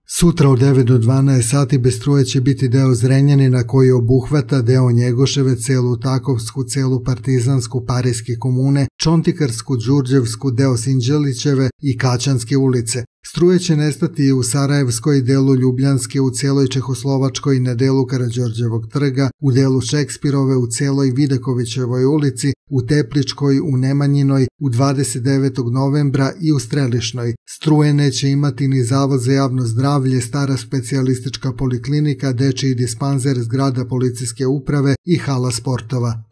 Sutra od 9 do 12 sati bez struje će biti deo Zrenjanina koji obuhvata deo Njegoševe, celu Takovsku, celu Partizansku, Parijske komune, Čontikarsku, Đurđevsku, deo Sinđelićeve i Kaćanske ulice. Struje će nestati i u Sarajevskoj, delu Ljubljanske, u cijeloj Čehoslovačkoj, na delu Karađorđevog trga, u delu Šekspirove, u cijeloj Vidakovićevoj ulici, u Tepličkoj, u Nemanjinoj, u 29. novembra i u Strelišnoj. Struje neće imati ni Zavod za javno zdravlje, stara specijalistička poliklinika, dečiji dispanzer, zgrada policijske uprave i hala sportova.